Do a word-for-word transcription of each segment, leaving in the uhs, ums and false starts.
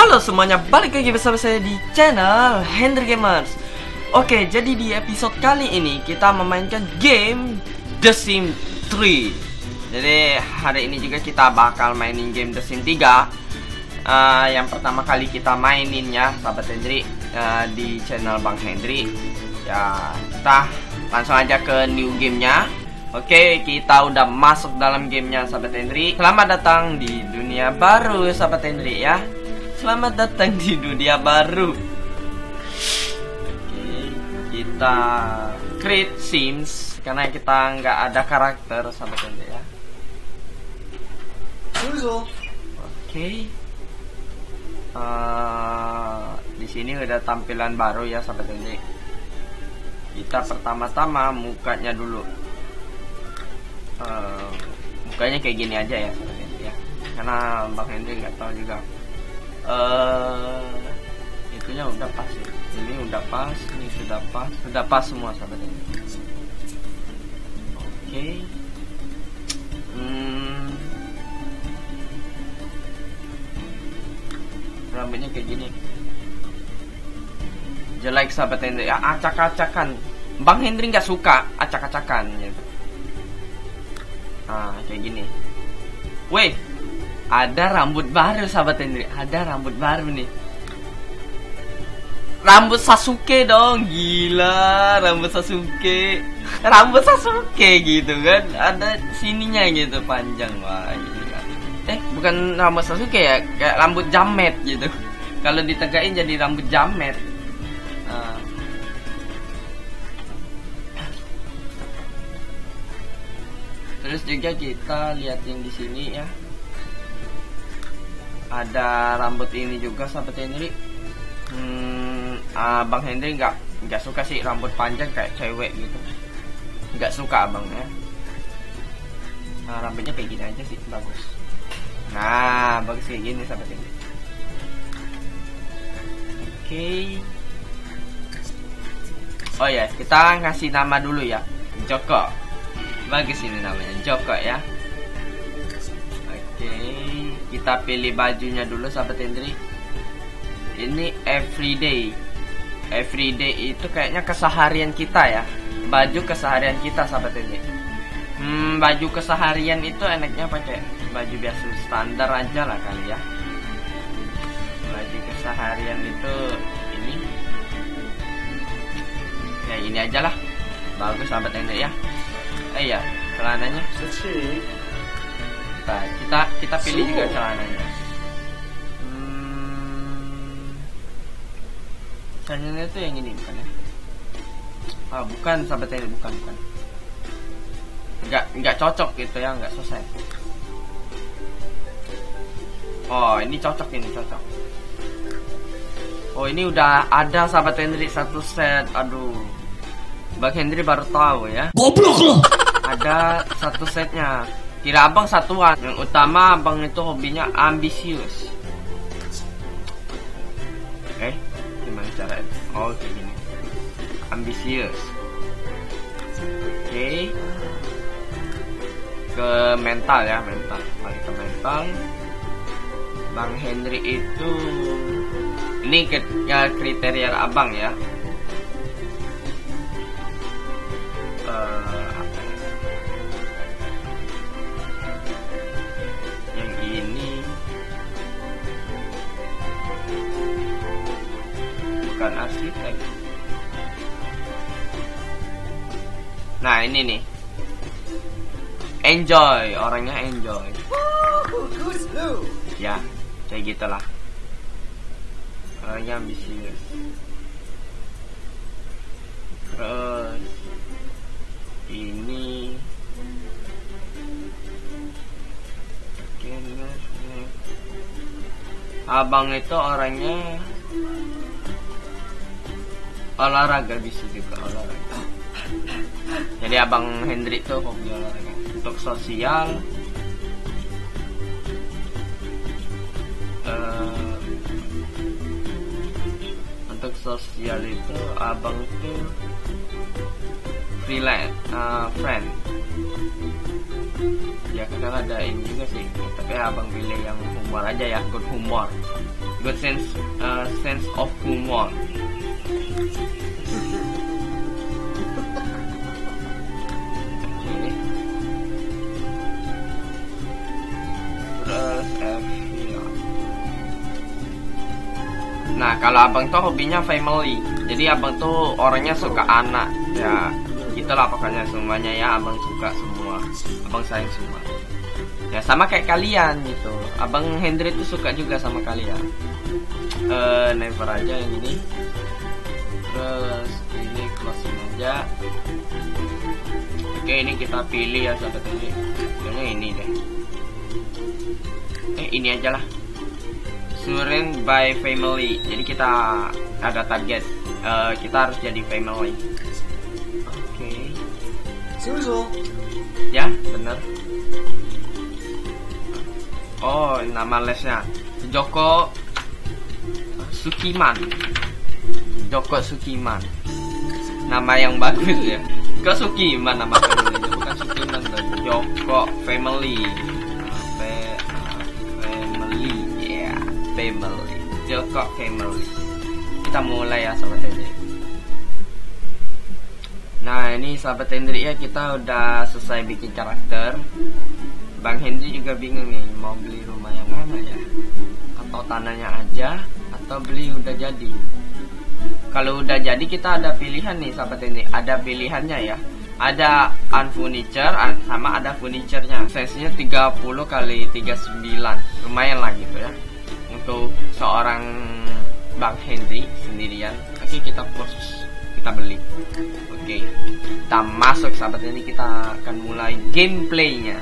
Halo semuanya, balik lagi bersama saya di channel Hendry Gamers. Oke, jadi di episode kali ini kita memainkan game The Sims tiga. Jadi hari ini juga kita bakal mainin game The Sims tiga. uh, Yang pertama kali kita mainin ya, sahabat Hendry, uh, di channel Bang Hendry. Ya, kita langsung aja ke new gamenya. Oke, kita udah masuk dalam gamenya, sahabat Hendry. Selamat datang di dunia baru, sahabat Hendry ya. Selamat datang di dunia baru. Oke, kita create Sims karena kita nggak ada karakter, sahabat Hendry ya. Oke. Uh, di sini udah tampilan baru ya, sahabat Hendry. Kita pertama-tama mukanya dulu. Uh, mukanya kayak gini aja ya, sahabat Hendry ya. Karena Bang Hendry nggak tahu juga. Uh, itunya udah pas ya. Ini udah pas, ini sudah pas, sudah pas semua, sahabat Hendry. Oke. Hmm. Rambutnya kayak gini. Jelek, sahabat Hendry ya, acak-acakan. Bang Hendry nggak suka acak-acakan gitu. Nah, kayak gini. Weh, ada rambut baru, sahabat Hendry. Ada rambut baru nih. Rambut Sasuke dong, gila, rambut Sasuke. Rambut Sasuke gitu kan. Ada sininya gitu panjang, wah gila. Eh, bukan rambut Sasuke ya, kayak rambut jamet gitu. Kalau ditegain jadi rambut jamet. Nah. Terus juga kita lihat yang di sini ya. Ada rambut ini juga, sahabat Hendry. Hmm, uh, Bang Hendry nggak nggak suka sih rambut panjang kayak cewek gitu. Nggak suka abang ya. Nah, rambutnya kayak gini aja sih, bagus. Nah, bagus kayak gini, sahabat Hendry. Oke. Okay. Oh ya, kita ngasih nama dulu ya, Joko. Bagus ini namanya, Joko ya. Oke, kita pilih bajunya dulu, sahabat Hendry. Ini everyday. Everyday itu kayaknya keseharian kita ya. Baju keseharian kita, sahabat Hendry. Hmm, baju keseharian itu enaknya pakai baju biasa standar aja lah kali ya. Baju keseharian itu ini. Ya ini aja lah. Bagus, sahabat Hendry ya. Eh ya, celananya. Nah, kita kita pilih juga celananya. Hmm, celananya itu yang ini bukan ya? Ah, bukan, sahabat Hendry, bukan bukan. Nggak nggak cocok gitu ya, nggak selesai. Oh, ini cocok, ini cocok. Oh, ini udah ada, sahabat Hendry, satu set. Aduh, Bang Hendry baru tahu ya. Goblok loh. Ada satu setnya. Kira abang satuan. Yang utama abang itu hobinya ambisius. Eh, gimana caranya? Oh, kayak gini. Ambisius. Oke. Okay. Ke mental ya, mental. Balik ke mental. Bang Hendry itu ini ke, ya, kriteria abang ya. Uh, yang ini bukan arsitek. Nah, ini nih, enjoy, orangnya enjoy. Ya, kayak gitulah. Orangnya ambisius. Terus ini abang itu orangnya olahraga, bisa juga olahraga. Jadi abang Hendry tuh hobi olahraga. Untuk sosial, uh, untuk sosial itu abang tuh freelance, uh, friend, Ya kadang ada ini juga sih, tapi abang pilih yang humor aja ya, good humor, good sense uh, sense of humor. Terus F ya. Nah kalau abang tuh hobinya family, jadi abang tuh orangnya suka anak ya, gitulah pokoknya semuanya ya, abang suka semua, abang sayang semua ya, sama kayak kalian gitu. Abang Hendry tuh suka juga sama kalian. uh, Never aja yang ini. Terus ini closing aja. Oke ini kita pilih ya sahabat ini, kayaknya ini deh. Eh ini aja lah, surround by family. Jadi kita ada target, uh, kita harus jadi family. Oke okay. Susu. Ya bener. Oh nama lesnya Joko Sukiman. Joko Sukiman, nama yang bagus ya. Kok Sukiman nama family, bukan Sukiman dan Joko family. Family ya, yeah. Family, Joko family. Kita mulai ya sahabat Hendry. Nah ini sahabat Hendry ya, kita udah selesai bikin karakter. Bang Hendry juga bingung nih, mau beli rumah yang mana ya, atau tanahnya aja, atau beli udah jadi. Kalau udah jadi kita ada pilihan nih sahabat Hendry, ada pilihannya ya. Ada unfurniture sama ada furniture-nya. Size-nya tiga puluh kali tiga puluh sembilan, lumayan lah gitu ya, untuk seorang Bang Hendry sendirian. Oke kita proses, kita beli. Oke kita masuk sahabat ini, kita akan mulai gameplaynya.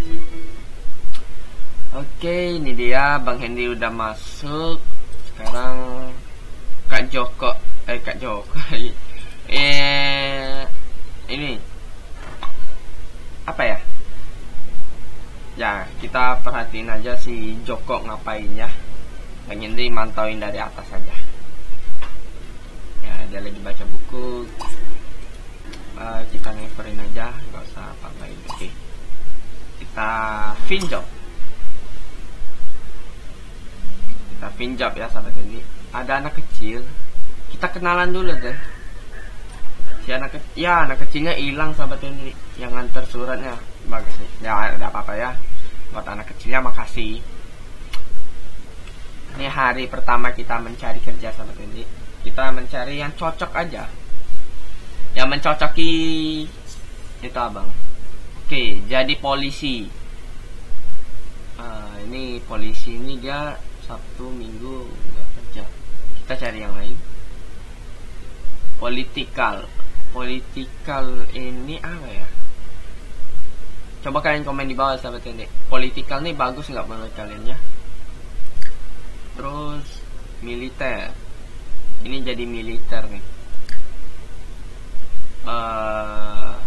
Oke ini dia Bang Hendry udah masuk. Sekarang Kak Joko eh Kak Joko eh ini apa ya? Ya kita perhatiin aja si Joko ngapain ya. Bang Hendry mantauin dari atas aja. Ya dia lagi baca buku. Uh, kita neverin aja, nggak usah apa-apain. Oke kita finjob. Kita pinjam ya sahabat ini. Ada anak kecil, kita kenalan dulu deh. Si anak kecil, ya anak kecilnya hilang sahabat ini, yang nganter suratnya. Bagus nih, ya ada apa-apa ya. Buat anak kecilnya makasih. Ini hari pertama kita mencari kerja sahabat ini. Kita mencari yang cocok aja, yang mencocoki itu abang. Oke jadi polisi. Uh, ini polisi ini dia Sabtu Minggu nggak kerja, kita cari yang lain. Political, political ini apa ya? Coba kalian komen di bawah sahabat ini. Political nih bagus nggak menurut kalian ya? Terus militer, ini jadi militer nih. Uh,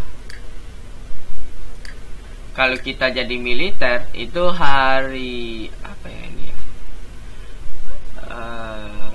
kalau kita jadi militer itu hari apa ya ini ya? Uh,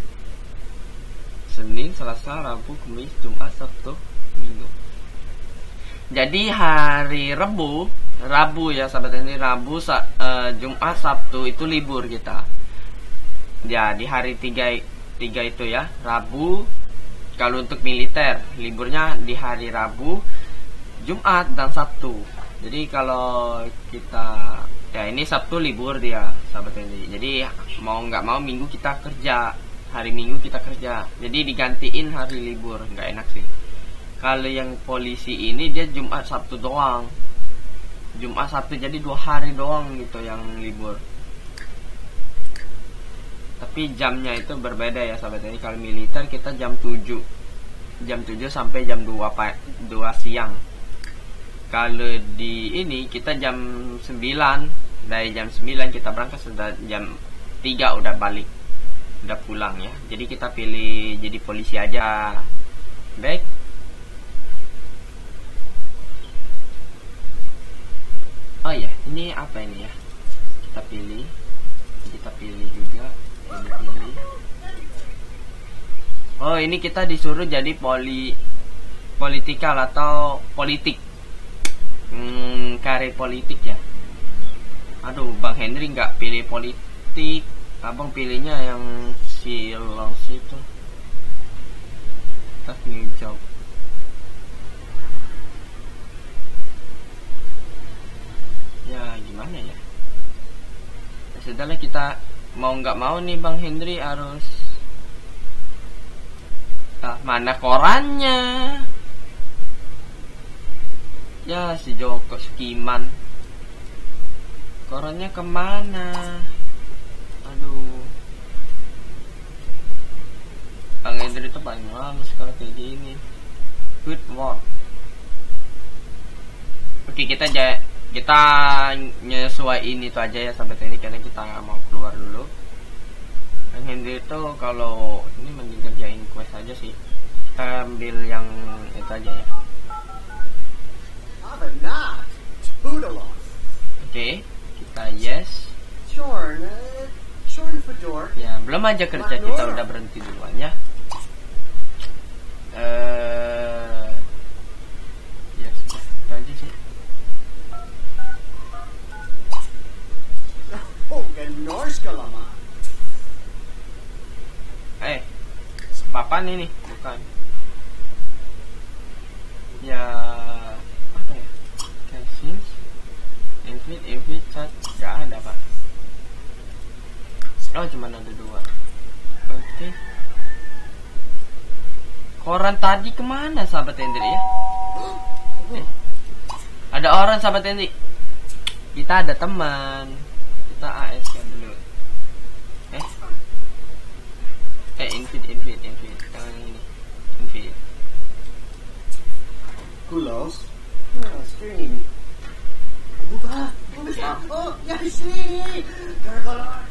Senin, Selasa, Rabu, Kamis, Jumat, Sabtu, Minggu. Jadi hari Rabu, Rabu ya sahabat ini, Rabu, sa, uh, Jumat, Sabtu itu libur kita. Ya di hari tiga, tiga itu ya, Rabu. Kalau untuk militer liburnya di hari Rabu, Jumat, dan Sabtu. Jadi kalau kita ya ini Sabtu libur dia sahabat ini. Jadi mau nggak mau Minggu kita kerja, hari Minggu kita kerja. Jadi digantiin hari libur, nggak enak sih. Kalau yang polisi ini dia Jumat Sabtu doang, Jumat Sabtu jadi dua hari doang gitu yang libur. Tapi jamnya itu berbeda ya sahabat ini. Kalau militer kita jam tujuh, jam tujuh sampai jam dua dua siang. Kalau di ini kita jam sembilan, dari jam sembilan kita berangkat, sudah jam tiga udah balik, udah pulang ya. Jadi kita pilih jadi polisi aja. Baik. Oh ya, ini apa ini ya? Kita pilih, kita pilih juga, ini pilih. Oh ini kita disuruh jadi poli, politikal atau politik. hmm, karir politik ya. Aduh, Bang Henry nggak pilih politik, abang pilihnya yang si Longs itu. Tak new job. Ya gimana ya? Ya sudahlah, kita mau nggak mau nih Bang Henry harus. Ah, mana korannya? Ya si Joko Skiman. Korannya kemana? Aduh. Bang Henry itu paling males kalau kayak gini. Good work. Oke, kita aja kita nyesuaiin itu aja ya sampai ini karena kita nggak mau keluar dulu. Bang Henry itu kalau ini mending kerjain quest aja sih. Kita ambil yang itu aja ya. Oke, okay, kita yes. Ya, belum aja kerja kita udah berhenti duluan ya. Eh, ya sudah, itu aja sih. Eh, papan ini bukan. Ya, apa ya? Casings, invite, invite, chat, nggak ada pak. Oh, cuma ada dua. Oke. Okay. Koran tadi kemana sahabat Henry ya? Eh, ada orang sahabat Henry. Kita ada teman. Kita A S kan dulu. Eh, eh invite, invite, invite. Jangan ini. Invite. Kulos. Ah, screen. Buka. Buka. Oh, ya sini. Gara-gara.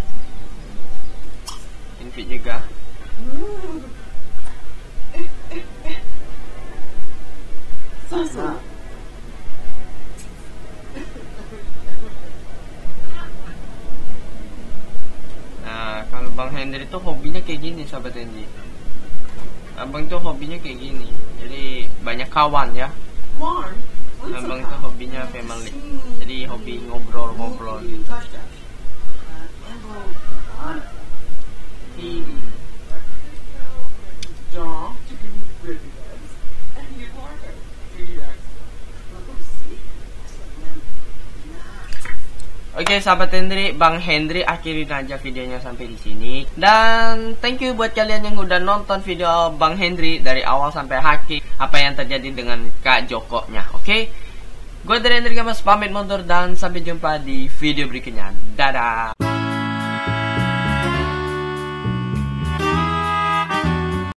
Invite juga. Sasa. Nah, kalau Bang Henry tuh hobinya kayak gini sahabat Henry. Abang tuh hobinya kayak gini. Jadi banyak kawan ya. Abang tuh hobinya family. Jadi hobi ngobrol-ngobrol gitu. Oke, sahabat Henry, Bang Henry akhirin aja videonya sampai di sini. Dan thank you buat kalian yang udah nonton video Bang Henry dari awal sampai akhir. Apa yang terjadi dengan Kak Joko-nya, oke? Gue dari Henry Gamers pamit mundur dan sampai jumpa di video berikutnya. Dadah.